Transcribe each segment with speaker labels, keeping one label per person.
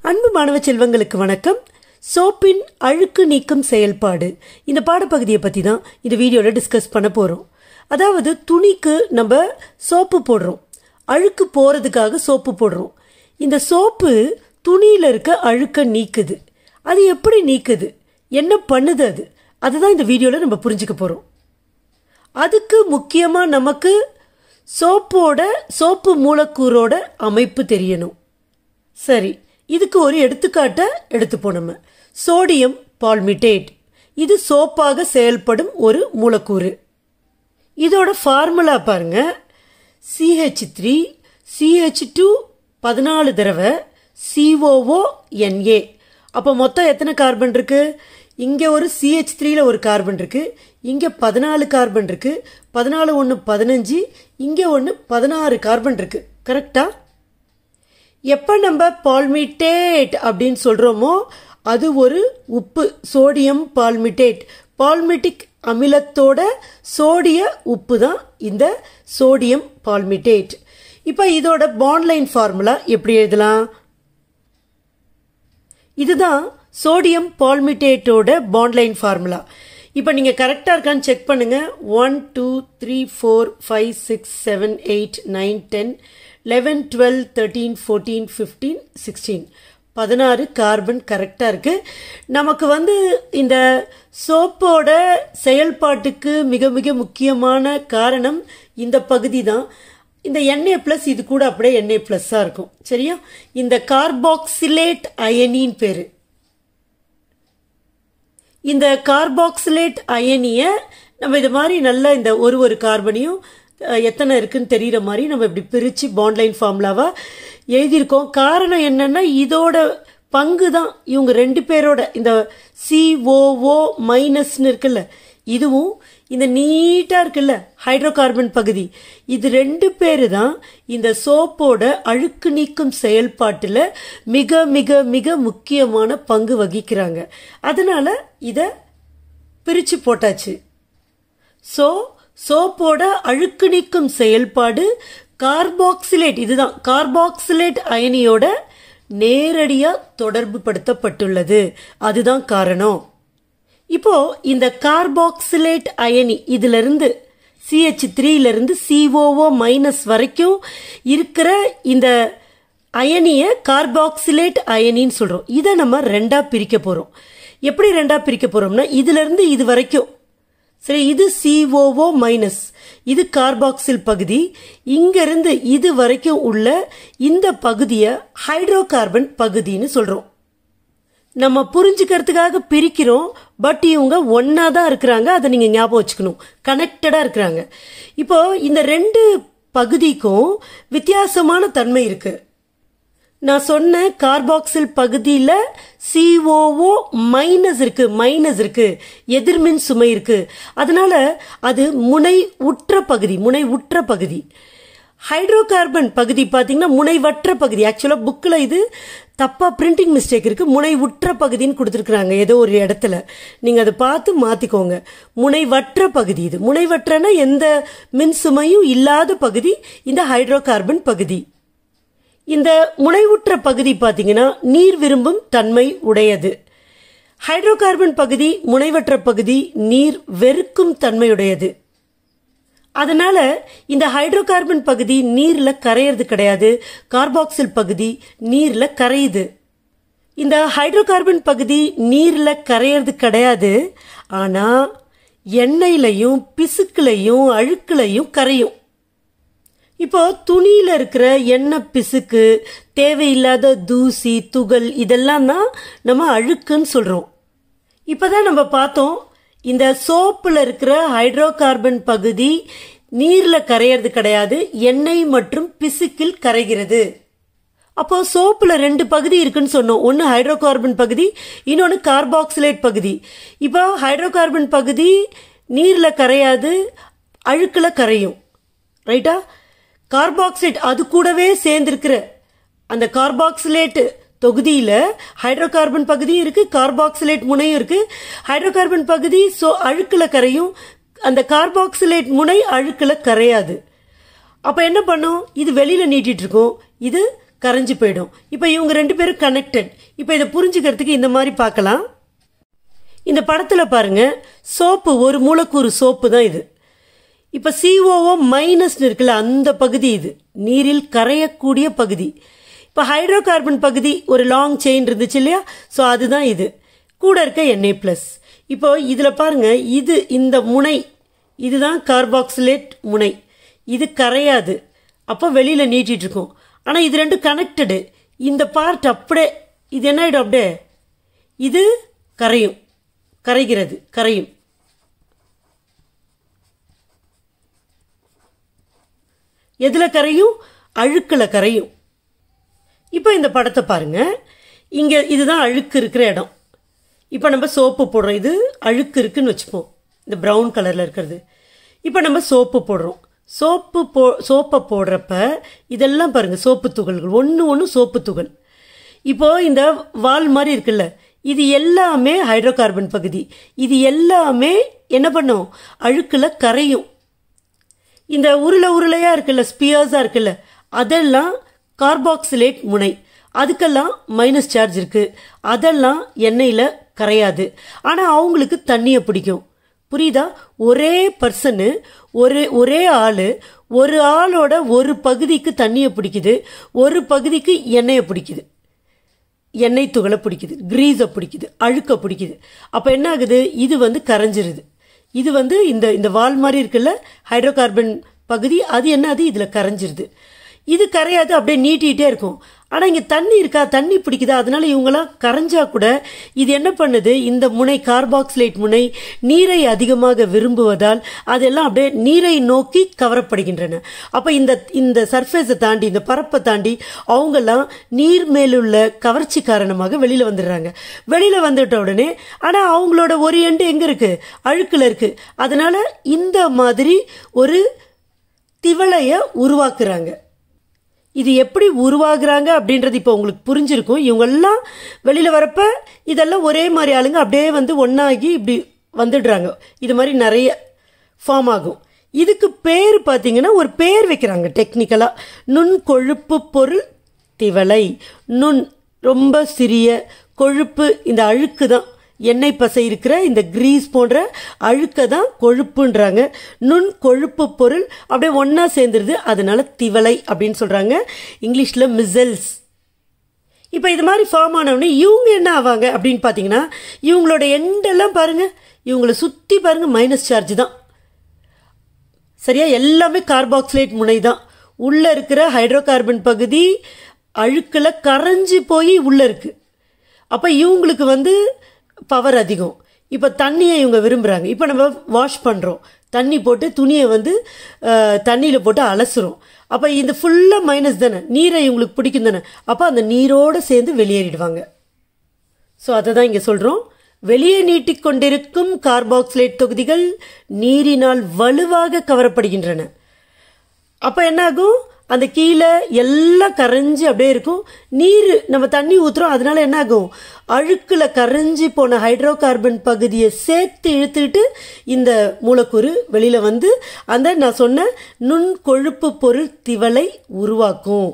Speaker 1: அன்பு மாணவ செல்வங்களுக்கு வணக்கம். சோப்பின் அழுக்கு நீக்கும் செயல்பாடு இந்த பாடப்பகுதியை பற்றி தான் இந்த வீடியோவில் டிஸ்கஸ் பண்ண போகிறோம். அதாவது துணிக்கு நம்ம சோப்பு போடுறோம், அழுக்கு போகிறதுக்காக சோப்பு போடுறோம். இந்த சோப்பு துணியில் இருக்க அழுக்க நீக்குது. அது எப்படி நீக்குது, என்ன பண்ணுது, அதுதான் இந்த வீடியோவில் நம்ம புரிஞ்சுக்க போகிறோம். அதுக்கு முக்கியமாக நமக்கு சோப்பு மூலக்கூறோட அமைப்பு தெரியணும். சரி, இதுக்கு ஒரு எடுத்துக்காட்டை எடுத்துப்போம். நம்ம சோடியம் பால்மிட்டேட், இது சோப்பாக செயல்படும் ஒரு மூலக்கூறு. இதோட ஃபார்முலா பாருங்க, CH3 CH2 14 தடவை COONA. அப்போ மொத்தம் எத்தனை கார்பன் இருக்கு? இங்கே ஒரு CH3ல ஒரு கார்பன் இருக்கு, இங்கே 14 கார்பன் இருக்கு, 14 1 15, இங்கே 1 16 கார்பன் இருக்கு. கரெக்டா? எப்போ நம்ம பால்மிட்டேட் அப்படின்னு சொல்கிறோமோ அது ஒரு உப்பு, சோடியம் பால்மிட்டேட். பால்மிட்டிக் அமிலத்தோட சோடிய உப்பு தான் இந்த சோடியம் பால்மிட்டேட். இப்போ இதோட பாண்ட்லைன் ஃபார்முலா எப்படி எழுதலாம்? இதுதான் சோடியம் பால்மிட்டேட்டோட பாண்ட்லைன் ஃபார்முலா. இப்போ நீங்கள் கரெக்டாக இருக்கான்னு செக் பண்ணுங்கள். 1 2 3 4 5 6 7 8 9 10 11 12 13 14 15 16 16 கார்பன் கரெக்டாக இருக்குது. நமக்கு இந்த சோப்போட செயல்பாட்டுக்கு மிக மிக முக்கியமான காரணம் இந்த பகுதி தான். இந்த Na+, இது கூட அப்படியே Na+ஆக இருக்கும். சரியா? இந்த கார்பாக்சிலேட் அயனின் பேர். இந்த கார்பாக்சிலேட் அயனியை நம்ம இது மாதிரி நல்லா இந்த ஒரு கார்பனையும் எத்தனை இருக்குன்னு தெரிகிற மாதிரி நம்ம இப்படி பிரித்து பாண்ட்லைன் ஃபார்முலாவாக எழுதியிருக்கோம். காரணம் என்னன்னா இதோட பங்கு தான் இவங்க ரெண்டு பேரோட இந்த COO- இருக்குல்ல, இதுவும் இந்த நீட்டாக இருக்குல்ல ஹைட்ரோ கார்பன் பகுதி, இது ரெண்டு பேரு தான் இந்த சோப்போட அழுக்கு நீக்கும் செயல்பாட்டில் மிக மிக மிக முக்கியமான பங்கு வகிக்கிறாங்க. அதனால இதை பிரித்து போட்டாச்சு. சோப்போட அழுக்கு நீக்கும் செயல்பாடு கார்பாக்சிலேட், இதுதான் கார்பாக்சிலேட் அயனியோட நேரடியாக தொடர்பு படுத்தப்பட்டுள்ளது. அதுதான் காரணம். இப்போ இந்த கார்பாக்சிலேட் அயனி இதிலிருந்து CH3லிருந்து COO- வரைக்கும் இருக்கிற இந்த அயனியை கார்பாக்சிலேட் அயனின்னு சொல்றோம். இதை நம்ம ரெண்டா பிரிக்க போறோம். எப்படி ரெண்டா பிரிக்க போறோம்னா, இதிலிருந்து இது வரைக்கும், சரி, இது COO-, இது கார்பாக்சில் பகுதி, இங்கிருந்து இது வரைக்கும் உள்ள இந்த பகுதியை ஹைட்ரோ கார்பன் பகுதின்னு சொல்றோம். நம்ம புரிஞ்சுக்கிறதுக்காக பிரிக்கிறோம், பட் இவங்க ஒன்னா தான் இருக்கிறாங்க. அதை நீங்க ஞாபகம் வச்சுக்கணும், கனெக்டடா இருக்கிறாங்க. இப்போ இந்த ரெண்டு பகுதிக்கும் வித்தியாசமான தன்மை இருக்கு. நான் சொன்ன கார்பாக்சில் பகுதியில் COO- இருக்கு, மைனஸ் இருக்கு, எதிர்மின் சுமை இருக்கு. அதனால அது முனை உற்ற பகுதி. ஹைட்ரோ கார்பன் பகுதி பார்த்தீங்கன்னா முனைவற்ற பகுதி. ஆக்சுவலாக புக்கில் இது தப்பா பிரிண்டிங் மிஸ்டேக் இருக்கு, முனைவுற்ற பகுதின்னு கொடுத்துருக்குறாங்க ஏதோ ஒரு இடத்துல. நீங்கள் அதை பார்த்து மாற்றிக்கோங்க. முனைவற்ற பகுதி இது. முனைவற்றனா எந்த மின் சுமையும் இல்லாத பகுதி இந்த ஹைட்ரோ கார்பன் பகுதி. இந்த முனைவுற்ற பகுதி பார்த்தீங்கன்னா நீர் விரும்பும் தன்மை உடையது. ஹைட்ரோ கார்பன் பகுதி முனைவற்ற பகுதி நீர் வெறுக்கும் தன்மையுடையது. அதனால இந்த ஹைட்ரோ கார்பன் பகுதி நீர்ல கரையிறது கிடையாது, கார்பாக்சில் பகுதி நீர்ல கரையுது. இந்த ஹைட்ரோ கார்பன் பகுதி நீர்ல கரையிறது கிடையாது, ஆனா எண்ணெயிலையும் பிசுக்குலையும் அழுக்குலையும் கரையும். இப்போ துணியில இருக்கிற எண்ணெய் பிசுக்கு, தேவையில்லாத தூசி துகள், இதெல்லாம் தான் நம்ம அழுக்குன்னு சொல்றோம். இப்பதான் நம்ம பார்த்தோம், இந்த சோப்புல இருக்கிற ஹைட்ரோ கார்பன் பகுதி நீர்ல கரையிறது கிடையாது, எண்ணெய் மற்றும் பிசுக்கில் கரைகிறது. அப்போ சோப்புல ரெண்டு பகுதி இருக்குன்னு சொன்னோம், ஒன்னு ஹைட்ரோ கார்பன் பகுதி, இன்னொன்னு கார்பாக்சிலேட் பகுதி. இப்போ ஹைட்ரோ கார்பன் பகுதி நீர்ல கரையாது, அழுக்குல கரையும். ரைட்டா? கார்பாக்சிலேட் அது கூடவே சேர்ந்திருக்கிற அந்த கார்பாக்சிலேட் தொகுதியில ஹைட்ரோ கார்பன் பகுதியும் இருக்கு, கார்பாக்சிலேட் முனையும் இருக்கு. ஹைட்ரோ கார்பன் பகுதி அழுக்குல கரையும், அந்த கார்பாக்சிலேட் முனை அழுக்குல கரையாது. அப்ப என்ன பண்ணும்? இது வெளியில நீட்டிட்டு இருக்கும், இது கரைஞ்சு போயிடும். இப்போ இவங்க ரெண்டு பேரும் கனெக்டட். இப்போ இதை புரிஞ்சுக்கிறதுக்கு இந்த மாதிரி பார்க்கலாம். இந்த படத்தில் பாருங்க, சோப்பு ஒரு மூலக்கூறு சோப்பு தான் இது. இப்போ COO மைனஸ்னு இருக்குல்ல, அந்த பகுதி இது நீரில் கரையக்கூடிய பகுதி. இப்போ ஹைட்ரோ கார்பன் பகுதி ஒரு லாங் செயின் இருந்துச்சு இல்லையா, ஸோ அதுதான் இது. கூட இருக்க Na+. இப்போ இதில் பாருங்க, இது இந்த முனை இதுதான் கார்பாக்சிலேட் முனை. இது கரையாது, அப்போ வெளியில் நீட்டிகிட்டு இருக்கும். ஆனால் இது ரெண்டும் கனெக்டடு. இந்த பார்ட் அப்படியே இது என்ன ஆகிடும், அப்படியே இது கரையும், கரையும். எதில் கரையும்? அழுக்கில் கரையும். இப்போ இந்த படத்தை பாருங்க, இங்கே இதுதான் அழுக்கு இருக்கிற இடம். இப்போ நம்ம சோப்பு போடுறோம், இது அழுக்கு இருக்குன்னு வச்சுப்போம், இந்த ப்ரௌன் கலரில் இருக்கிறது. இப்போ நம்ம சோப்பு போடுறோம். சோப்பை போடுறப்ப இதெல்லாம் பாருங்கள் சோப்பு துகள்கள், ஒன்று சோப்பு துகள். இப்போது இந்த வால் மாதிரி இருக்குல்ல, இது எல்லாமே ஹைட்ரோ கார்பன் பகுதி. இது எல்லாமே என்ன பண்ணும்? அழுக்கில் கரையும். இந்த உருளையாக இருக்குல்ல, ஸ்பியர்ஸாக இருக்குல்ல, அதெல்லாம் கார்பாக்சிலேட் முனை. அதுக்கெல்லாம் மைனஸ் சார்ஜ் இருக்குது. அதெல்லாம் எண்ணெயில் கரையாது. ஆனால் அவங்களுக்கு தண்ணியை பிடிக்கும். புரியுதா? ஒரே பர்சனு, ஒரே ஆள், ஒரு ஆளோட ஒரு பகுதிக்கு தண்ணியை பிடிக்குது, ஒரு பகுதிக்கு எண்ணெயை பிடிக்குது, எண்ணெய் துகளை பிடிக்குது, கிரீஸை பிடிக்குது, அழுக்க பிடிக்குது. அப்போ என்ன ஆகுது? இது கரைஞ்சிருது. இது இந்த வால் மாதிரி இருக்குல்ல ஹைட்ரோ கார்பன் பகுதி, அது என்னது? இதில் கரைஞ்சிருது. இது கரையாது, அப்படியே நீட்டிகிட்டே இருக்கும். ஆனால் இங்கே தண்ணி இருக்கா, தண்ணி பிடிக்குதா, அதனால இவங்களாம் கரைஞ்சா கூட இது என்ன பண்ணுது? இந்த முனை, கார்பாக்சிலேட் முனை நீரை அதிகமாக விரும்புவதால் அதெல்லாம் அப்படியே நீரை நோக்கி கவரப்படுகின்றன. அப்போ இந்த சர்ஃபேஸை தாண்டி, இந்த பரப்பை தாண்டி அவங்கெல்லாம் நீர் மேலுள்ள கவர்ச்சி காரணமாக வெளியில் வந்துடுறாங்க. வெளியில் வந்துட்ட உடனே ஆனால் அவங்களோட ஒரு எண்டு எங்கே இருக்குது? அழுக்கில் இருக்குது. அதனால் இந்த மாதிரி ஒரு திவலையை உருவாக்குறாங்க. இது எப்படி உருவாகுறாங்க அப்படின்றது இப்போ உங்களுக்கு புரிஞ்சிருக்கும். இவங்கெல்லாம் வெளியில் வரப்ப இதெல்லாம் ஒரே மாதிரி ஆளுங்க அப்படியே ஒன்றாகி இப்படி வந்துடுறாங்க. இது மாதிரி நிறைய ஃபார்ம் ஆகும். இதுக்கு பேர் பார்த்தீங்கன்னா ஒரு பேர் வைக்கிறாங்க டெக்னிக்கலாக, நுண்கொழுப்பு பொருள் திவலை. ரொம்ப சிறிய கொழுப்பு, இந்த அழுக்கு தான், எண்ணெய் பசை இருக்கிற இந்த கிரீஸ் போன்ற அழுக்க தான் கொழுப்புன்றாங்க. நுண் கொழுப்பு பொருள் அப்படியே ஒன்றா சேர்ந்துருது, அதனால திவலை அப்படின்னு சொல்கிறாங்க. இங்கிலீஷில் மிசல்ஸ். இப்போ இது மாதிரி ஃபார்ம் ஆனவுடனே இவங்க என்ன ஆவாங்க அப்படின்னு பார்த்தீங்கன்னா, இவங்களோட எண்டெல்லாம் பாருங்கள், இவங்களை சுற்றி பாருங்கள் மைனஸ் சார்ஜ் தான். சரியா? எல்லாமே கார்பாக்சிலேட் முனை தான். உள்ளே இருக்கிற ஹைட்ரோ கார்பன் பகுதி அழுக்கில் கரைஞ்சி போய் உள்ளே இருக்குது. அப்போ இவங்களுக்கு பவர் அதிகம். இப்போ தண்ணியை இவங்க விரும்புகிறாங்க. இப்போ நம்ம வாஷ் பண்ணுறோம், தண்ணி போட்டு துணியை தண்ணியில் போட்டு அலசுகிறோம். அப்போ இந்த ஃபுல்லாக மைனஸ் தானே, நீரை இவங்களுக்கு பிடிக்கும் தானே, அப்போ அந்த நீரோடு சேர்ந்து வெளியேறிடுவாங்க. ஸோ அதை தான் இங்கே சொல்கிறோம். வெளியே நீட்டிக்கொண்டிருக்கும் கார்பாக்சிலேட் தொகுதிகள் நீரினால் வலுவாக கவரப்படுகின்றன. அப்போ என்னாகும்? அந்த கீழே எல்லாம் கரைஞ்சி அப்படியே இருக்கும். நீர் நம்ம தண்ணி ஊற்றுறோம், அதனால என்ன ஆகும்? அழுக்கில் கரைஞ்சி போன ஹைட்ரோ கார்பன் பகுதியை சேர்த்து இழுத்துக்கிட்டு இந்த மூலக்கூறு வெளியில் அந்த நான் சொன்ன நுண்கொழுப்பு பொருள் திவலை உருவாக்கும்.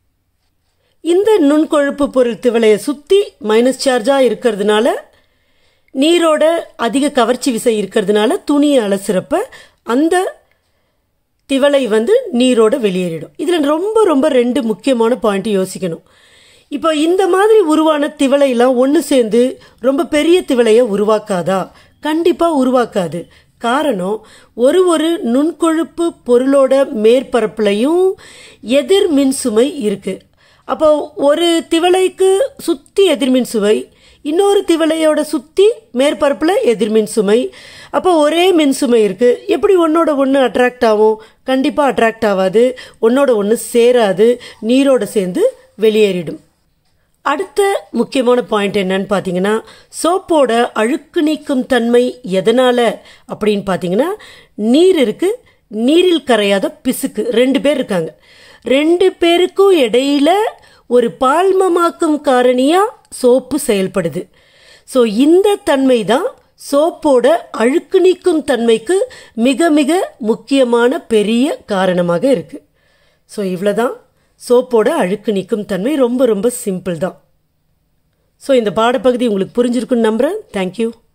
Speaker 1: இந்த நுண்கொழுப்பு பொருள் திவலையை சுற்றி மைனஸ் சார்ஜாக இருக்கிறதுனால, நீரோட அதிக கவர்ச்சி விசை இருக்கிறதுனால துணியை அலசுறப்ப அந்த திவலை நீரோட வெளியேறிடும். இதில் ரொம்ப ரொம்ப ரெண்டு முக்கியமான பாயிண்ட் யோசிக்கணும். இப்போ இந்த மாதிரி உருவான திவலையெல்லாம் ஒன்று சேர்ந்து ரொம்ப பெரிய திவலையை உருவாக்காதா? கண்டிப்பாக உருவாக்காது. காரணம், ஒரு நுண்கொழுப்பு பொருளோட மேற்பரப்புலையும் எதிர் மின்சுமை இருக்குது. அப்போ ஒரு திவலைக்கு சுற்றி எதிர்மின் சுமை, இன்னொரு திவலையோட சுற்றி மேற்பரப்பில் எதிர்மின் சுமை. அப்போ ஒரே மின்சுமை இருக்குது. எப்படி ஒன்றோட ஒன்று அட்ராக்ட் ஆகும்? கண்டிப்பாக அட்ராக்ட் ஆகாது. ஒன்றோட ஒன்று சேராது, நீரோட சேர்ந்து வெளியேறிடும். அடுத்த முக்கியமான பாயிண்ட் என்னன்னு பார்த்தீங்கன்னா, சோப்போட அழுக்கு நீக்கும் தன்மை எதனால் அப்படின்னு பார்த்தீங்கன்னா, நீர் இருக்குது, நீரில் கரையாத பிசுக்கு. 2 பேர் இருக்காங்க. 2 பேருக்கும் இடையில ஒரு பால்மமாக்கும் காரணியாக சோப்பு செயல்படுது. ஸோ இந்த தன்மை தான் சோப்போட அழுக்கு நீக்கும் தன்மைக்கு மிக மிக முக்கியமான பெரிய காரணமாக இருக்குது. ஸோ இவ்வளோதான். சோப்போட அழுக்கு நீக்கும் தன்மை ரொம்ப ரொம்ப சிம்பிள் தான். ஸோ இந்த பாடப்பகுதி உங்களுக்கு புரிஞ்சிருக்குன்னு நம்புகிறேன். தேங்க்யூ.